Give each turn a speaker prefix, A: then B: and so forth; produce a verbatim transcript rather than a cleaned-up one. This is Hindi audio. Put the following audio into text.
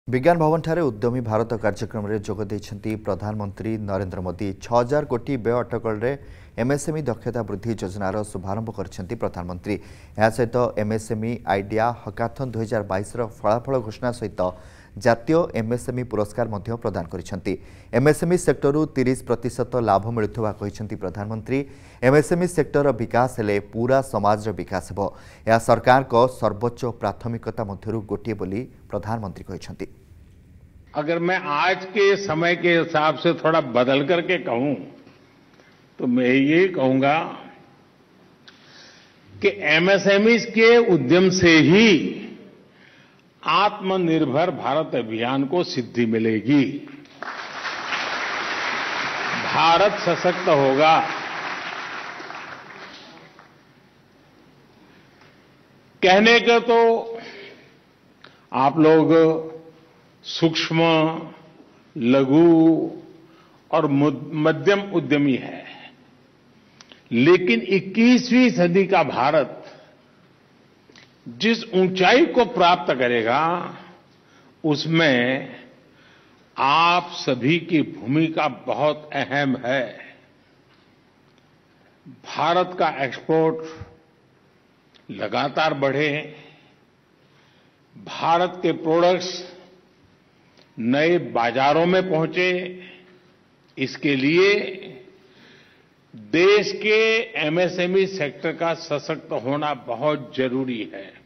A: विज्ञान भवन ठारे उद्यमी भारत कार्यक्रम में जोग देइछन्ति प्रधानमंत्री नरेंद्र मोदी छह हजार कोटी व्यय अटकल रे एमएसएमई दक्षता वृद्धि योजनार शुभारंभ करछन्ति प्रधानमंत्री। या सहित एमएसएमई आइडिया हकाथन दो हजार बाईस रो फलाफल घोषणा सहित जातीय एमएसएमई पुरस्कार मध्य प्रदान करिछन्ति। एमएसएमई सेक्टर तीस प्रतिशत लाभ मिलुथबा कहिछन्ति प्रधानमंत्री। एमएसएमई सेक्टर विकास हेले पूरा समाज विकास हेबो। या सरकार को सर्वोच्च प्राथमिकता मध्यरु गोटे बोली प्रधानमंत्री कहिछन्ति।
B: अगर मैं आज के समय के हिसाब से थोड़ा बदल करके कहूं तो मैं ये कहूंगा कि एमएसएमई के उद्यम से ही आत्मनिर्भर भारत अभियान को सिद्धि मिलेगी, भारत सशक्त होगा। कहने के तो आप लोग सूक्ष्म, लघु और मध्यम उद्यमी है, लेकिन इक्कीसवीं सदी का भारत जिस ऊंचाई को प्राप्त करेगा उसमें आप सभी की भूमिका बहुत अहम है। भारत का एक्सपोर्ट लगातार बढ़े, भारत के प्रोडक्ट्स नए बाजारों में पहुंचे, इसके लिए देश के एमएसएमई सेक्टर का सशक्त होना बहुत जरूरी है।